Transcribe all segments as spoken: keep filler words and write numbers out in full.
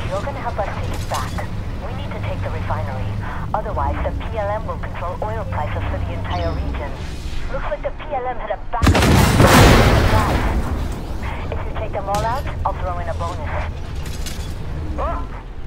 You're gonna help us take it back. We need to take the refinery. Otherwise, the P L M will control oil prices for the entire region. Looks like the P L M had a backup plan. If you take them all out, I'll throw in a bonus. Oh.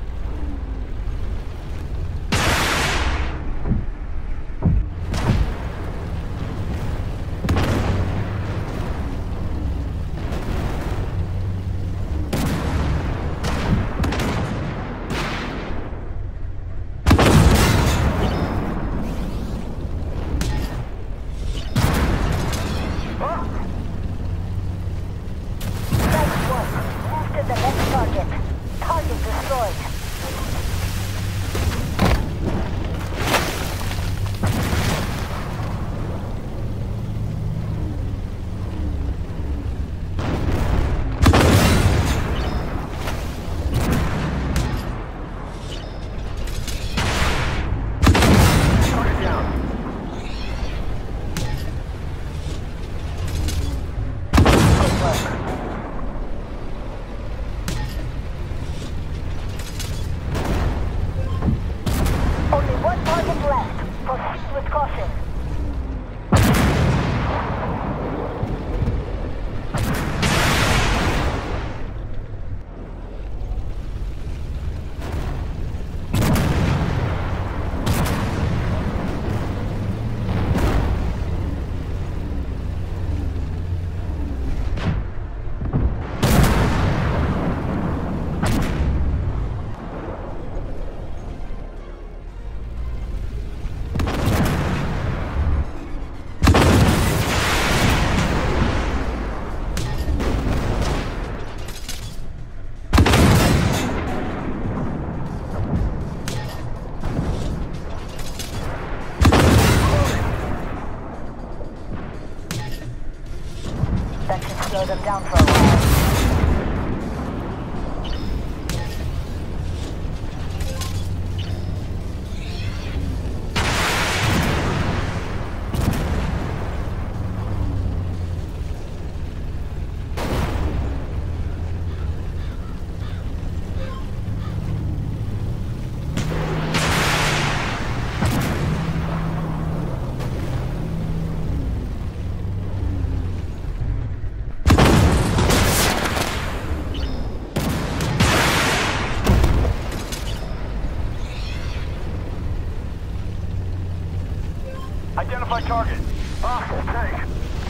Slow them down for a while. Identify target. Hostile tank.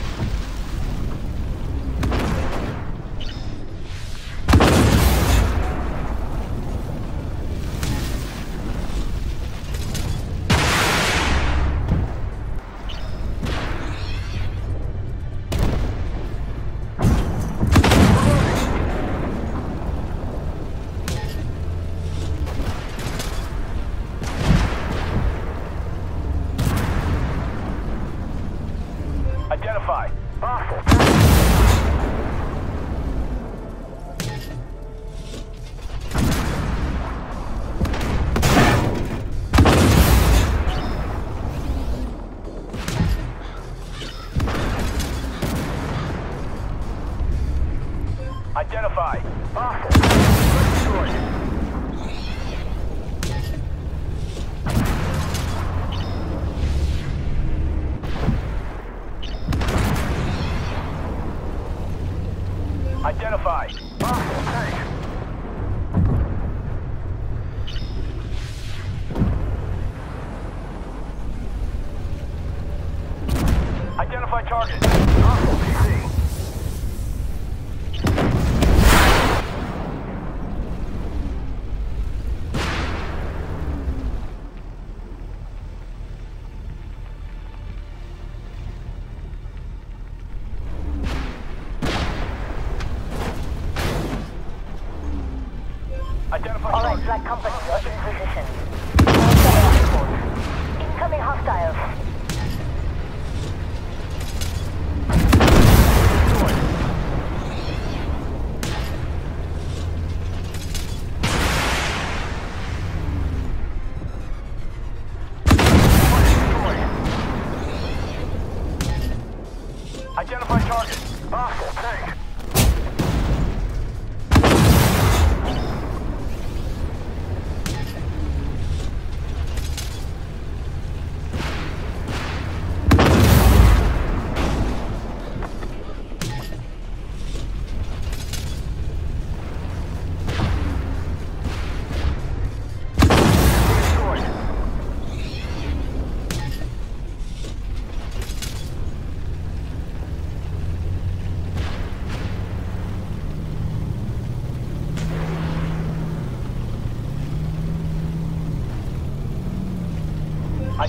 Identify. Hostile. Identify. Hostile. Destroyed. Identify. Hostile tank. Identify target. Hostile P C. Identify All right, target. Black Company, you're in position. Incoming hostiles. Identify target. Hostile tank.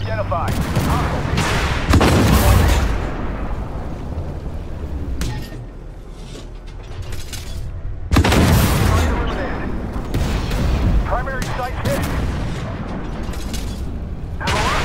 Identified. Hostile vehicle. Target eliminated. Primary site's hit. Ammo up.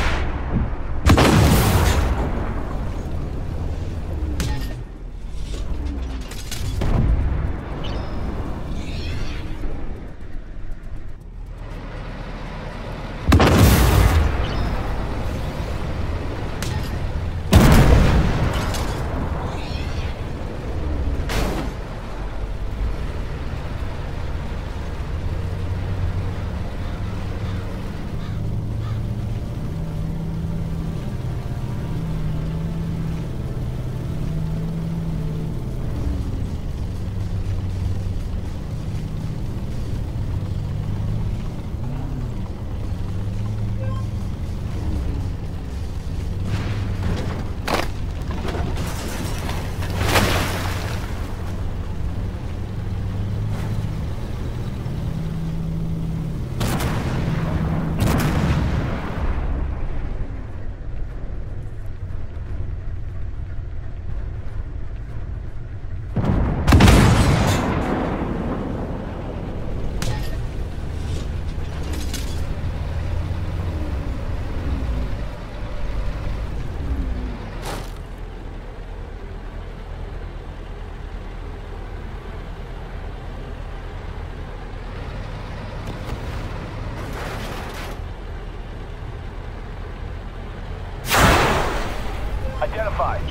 Identified.